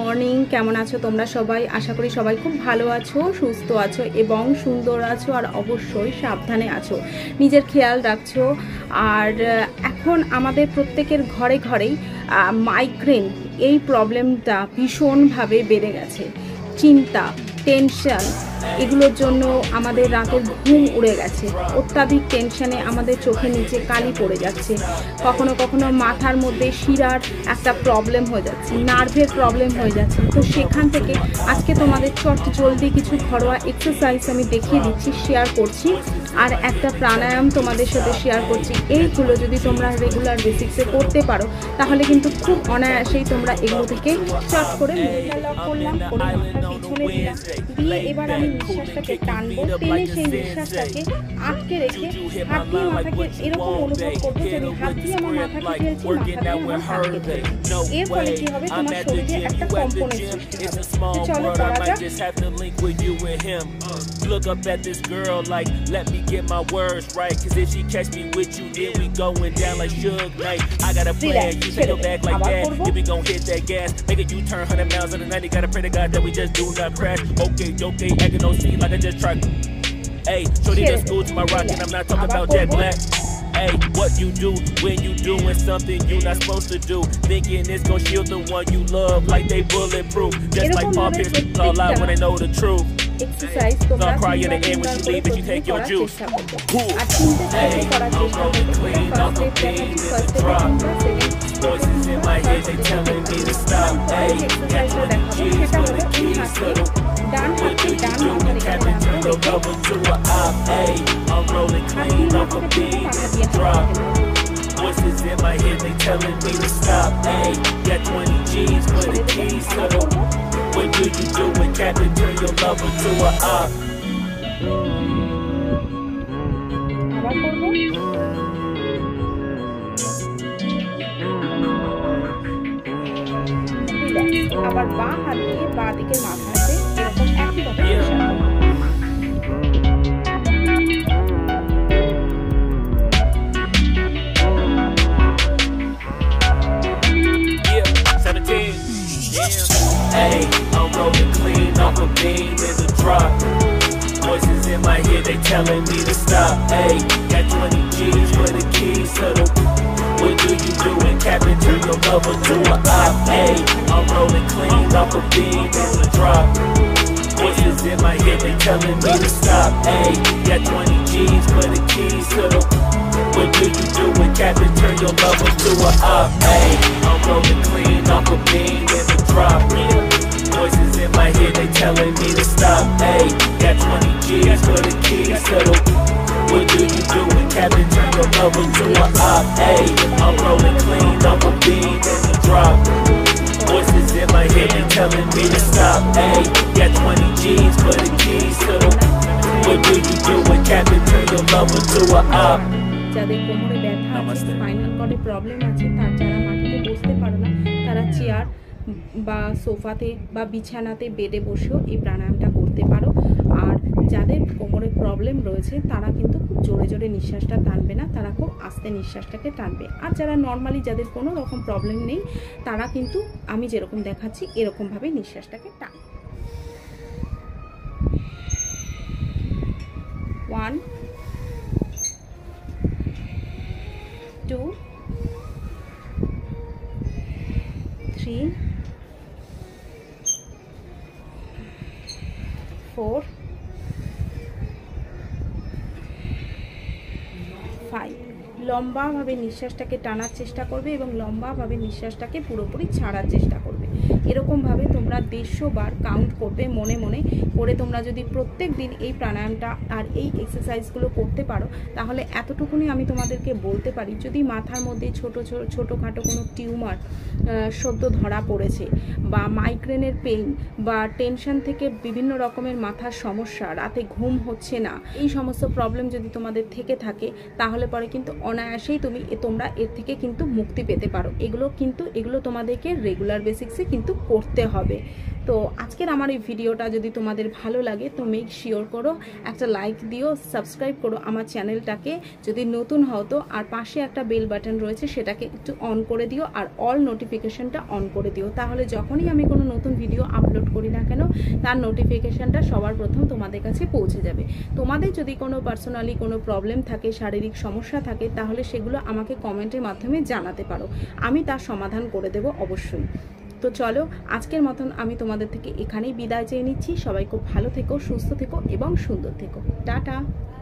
Morning, কেমন আছো তোমরা সবাই? আশা করি সবাই খুব ভালো আছো, সুস্থ আছো এবং সুন্দর আছো, আর অবশ্যই সাবধানে আছো, নিজের খেয়াল রাখছো। আর এখন আমাদের প্রত্যেকের ঘরে ঘরেই মাইগ্রেন এই প্রবলেমটা ভীষণভাবে বেড়ে গেছে। চিন্তা, টেনশন, এগুলোর জন্য আমাদের রাতের ঘুম উড়ে গেছে। অত্যাধিক টেনশনে আমাদের চোখের নিচে কালি পড়ে যাচ্ছে, কখনো কখনো মাথার মধ্যে শিরার একটা প্রবলেম হয়ে যাচ্ছে, নার্ভের প্রবলেম হয়ে যাচ্ছে। তো সেখান থেকে আজকে তোমাদের চট জলদি কিছু ঘরোয়া এক্সারসাইজ আমি দেখিয়ে দিচ্ছি, শেয়ার করছি, আর একটা প্রাণায়াম তোমাদের সাথে শেয়ার করছি। এইগুলো যদি তোমরা রেগুলার বেসিক্সে করতে পারো তাহলে কিন্তু খুব অনায়াসেই তোমরা এগুলো থেকে চট করে লক করলাম, করে মাথা পিছনে দিলাম, দিয়ে এবার আমি নিঃশ্বাসটাকে টানবো, টেনে সেই নিঃশ্বাসটাকে আটকে রেখে হাত দিয়ে মাথাকে এরকম অনুভব করবো যে আমি হাত দিয়ে আমার মাথাকে ফেলছি, মাথা দিয়ে আমার হাতকে ফেলছি। এর ফলে কি হবে, তোমার শরীরে একটা কম্পনের সৃষ্টি হবে। তো চলো করা যাক। Look up at this girl like, let me get my words right, cause if she catch me with you, then we going down like Suge Knight. I got a plan, you take your back like that, then we gon' hit that gas, make it U-turn 100 miles in the 90, gotta pray to God that we just do not crash. Okay, acting no scene like I just tried. Hey, shorty that's school to my rock, and I'm not talking about Jack Black. Hey, what you do when you doing something you not supposed to do, thinking it's gon' shield the one you love like they bulletproof, just like Paul Pierce all out when they know the truth. Exercise তোমরা cry in the end when you leave and you take your juice. আর তিনটে স্টেপে করার চেষ্টা করবে। Voices in my head, they telling me to stop. Hey, got 20 G's for the keys to the. What do you do when Captain turn your lover to a op? Hey, I'm rolling clean off a beat and a drop. Voices in my head, they telling me to stop. Hey, got 20 G's for the keys to the. What do you do when Captain turn your lover to a op? আবার করব। আবার বাঁ হাত দিয়ে বাঁ দিকের মাথাতে এরকম একইভাবে Hey, I'm rolling clean off a beam in the drop. Voices in my head, they telling me to stop. Hey, got 20 G's for the keys to the. What do you do when Captain turn your lover to a op? Hey, I'm rolling clean off a beam in the drop. Voices in my head, they telling me to stop. Hey, got 20 G's for the keys to the. What do you do when Captain turn your lover to a op? Hey, I'm rolling clean off a beam in the drop. Voices in my head, they telling me to stop. Hey, got 20 G's for the keys to the. What do you do when Captain turn your lover to a op? Hey, I'm rolling clean off a beam in the drop. Voices in my head, they telling me to stop. Hey, got 20 G's for the keys to the. What do you do when Captain turn your lover to a op? যাদের কোমরে ব্যথা আছে, spinal কর্ডে problem আছে, তার যারা মাটিতে বসতে পারে না, তারা চেয়ার বা সোফাতে বা বিছানাতে বেডে বসেও এই প্রাণায়ামটা করতে পারো। আর যাদের কোমরে প্রবলেম রয়েছে তারা কিন্তু খুব জোরে জোরে নিঃশ্বাসটা টানবে না, তারা খুব আস্তে নিঃশ্বাসটাকে টানবে। আর যারা নর্মালি, যাদের কোনো রকম প্রবলেম নেই, তারা কিন্তু আমি যেরকম দেখাচ্ছি এরকমভাবে নিঃশ্বাসটাকে টানবে। 1 2 3 4 5 লম্বাভাবে নিঃশ্বাসটাকে টানার চেষ্টা করবে এবং লম্বাভাবে নিঃশ্বাসটাকে পুরোপুরি ছাড়ার চেষ্টা করবে। এরকমভাবে তোমরা 150 বার কাউন্ট করবে মনে মনে করে। তোমরা যদি প্রত্যেক দিন এই প্রাণায়ামটা আর এই এক্সারসাইজগুলো করতে পারো তাহলে এতটুকুনি আমি তোমাদেরকে বলতে পারি, যদি মাথার মধ্যে ছোটোখাটো কোনো টিউমার সদ্য ধরা পড়েছে, বা মাইগ্রেনের পেইন বা টেনশন থেকে বিভিন্ন রকমের মাথার সমস্যা, রাতে ঘুম হচ্ছে না, এই সমস্ত প্রবলেম যদি তোমাদের থেকে থাকে তাহলে পরে কিন্তু অনায়াসেই তোমরা এর থেকে কিন্তু মুক্তি পেতে পারো। এগুলো তোমাদেরকে রেগুলার বেসিক্সে কিন্তু কিন্তু করতে হবে। তো আজকের আমার এই ভিডিওটা যদি তোমাদের ভালো লাগে তো মেক শিওর করো একটা লাইক দিও, সাবস্ক্রাইব করো আমার চ্যানেলটাকে যদি নতুন হও তো, আর পাশে একটা বেল বাটন রয়েছে সেটাকে একটু অন করে দিও, আর অল নোটিফিকেশনটা অন করে দিও। তাহলে যখনই আমি কোনো নতুন ভিডিও আপলোড করি না কেন তার নোটিফিকেশনটা সবার প্রথম তোমাদের কাছে পৌঁছে যাবে। তোমাদের যদি কোনো পার্সোনালি কোনো প্রবলেম থাকে, শারীরিক সমস্যা থাকে, তাহলে সেগুলো আমাকে কমেন্টের মাধ্যমে জানাতে পারো, আমি তার সমাধান করে দেব অবশ্যই। তো চলো আজকের মতন আমি তোমাদের থেকে এখানেই বিদায় চেয়ে নিচ্ছি। সবাই খুব ভালো থেকো, সুস্থ থেকো এবং সুন্দর থেকো। টাটা।